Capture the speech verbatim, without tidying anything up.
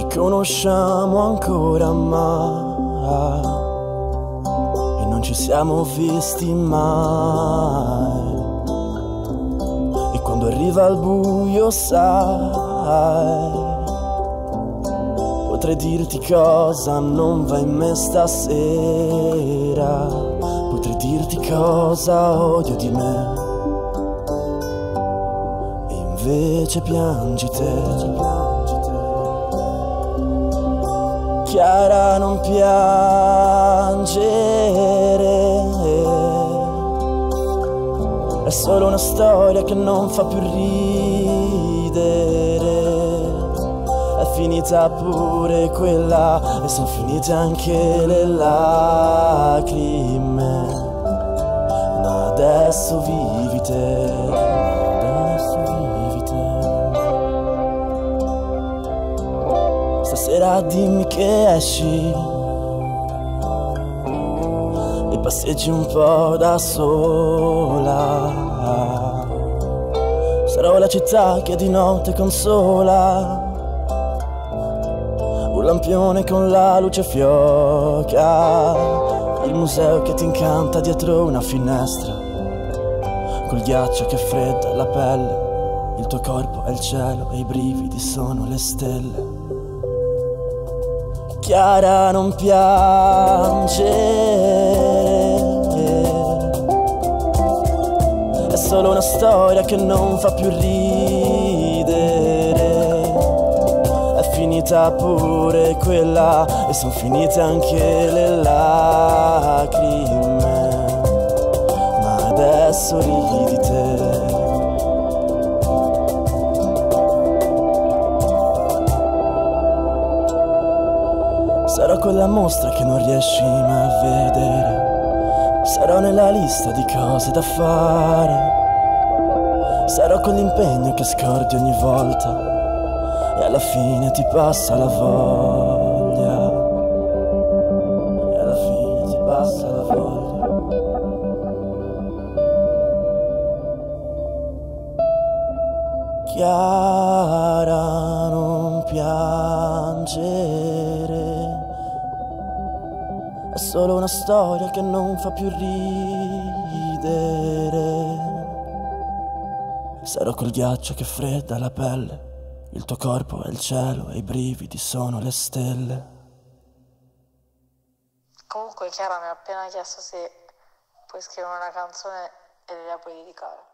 conosciamo ancora ma e non ci siamo visti mai. E quando arriva il buio sai, potrei dirti cosa non va in me stasera, potrei dirti cosa odio di me, e invece piangi te. Chiara, non piangere, è solo una storia che non fa più ridere. È finita pure quella e son finite anche le lacrime, ma adesso vivi te, adesso vivi te. Stasera dimmi che esci e passeggi un po' da sola. Sarò la città che di notte consola, un lampione con la luce fioca, il museo che ti incanta dietro una finestra, col ghiaccio che fredda la pelle, il tuo corpo è il cielo e i brividi sono le stelle. Chiara, non piangere, è solo una storia che non fa più ridere. È finita pure quella e son finite anche le lacrime, ma adesso ridi te. Sarò quella mostra che non riesci mai a vedere, sarò nella lista di cose da fare, sarò quell'impegno che scordi ogni volta e alla fine ti passa la voglia, e alla fine ti passa la voglia. Chiara, non piangere, è solo una storia che non fa più ridere. Sarò col ghiaccio che fredda la pelle, il tuo corpo è il cielo e i brividi sono le stelle. Comunque Chiara mi ha appena chiesto se puoi scrivere una canzone e la puoi dedicare.